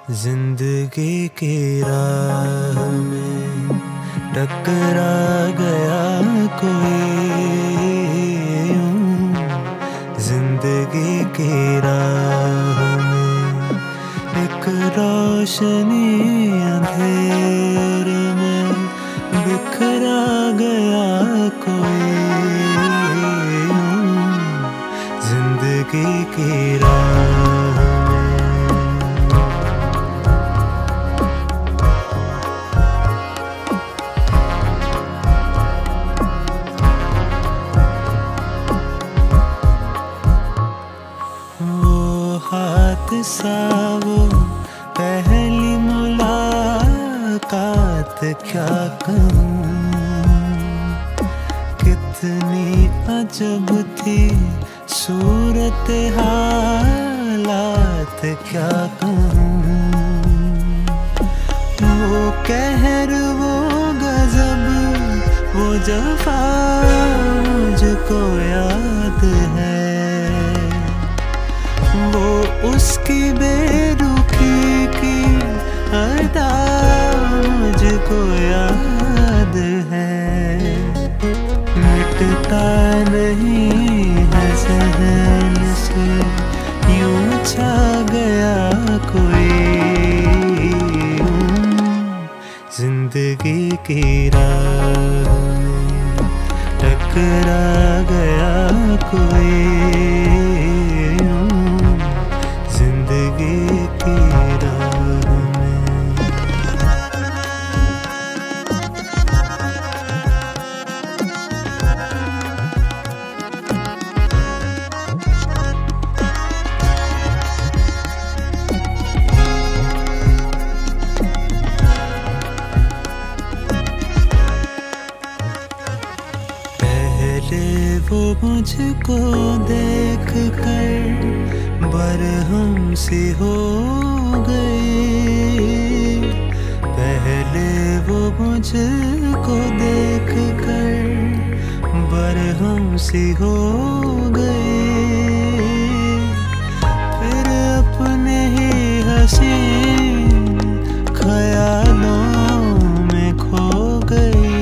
जिंदगी की राह में टकरा गया कोई यूं। जिंदगी की राह में एक रोशनी अंधेरे में बिखरा गया कोई यूं। जिंदगी की राह सा वो पहली मुलाकात क्या कहूँ, कितनी अजब थी सूरत हालात क्या कहूँ। वो कहर वो गजब वो जफा मुझको याद है, वो उसकी बेरुखी की अदा मुझको याद है। मिटता नहीं है ज़हन से यूं छा गया कोई यूं। जिंदगी की राह में टकरा गया कोई वो मुझको देख कर बरहम सी हो गई। पहले वो मुझको देख कर बरहम सी हो गई, फिर अपने ही हसीन ख्यालों में खो गई।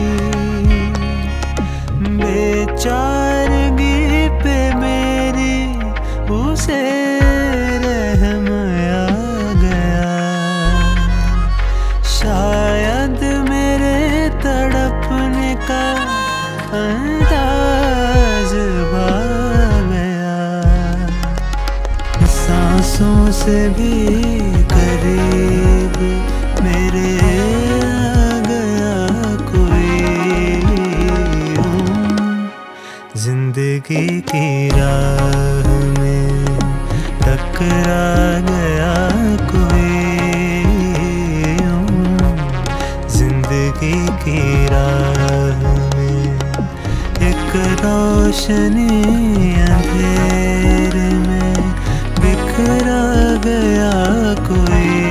बेचारगी पे मेरी उसे रहम आ गया, शायद मेरे तड़पने का अंदाज भाग गया। सांसों से भी करीब मेरे जिंदगी की राह में टकरा गया कोई यूं। जिंदगी की राह में एक रोशनी अंधेरे में बिखरा गया कोई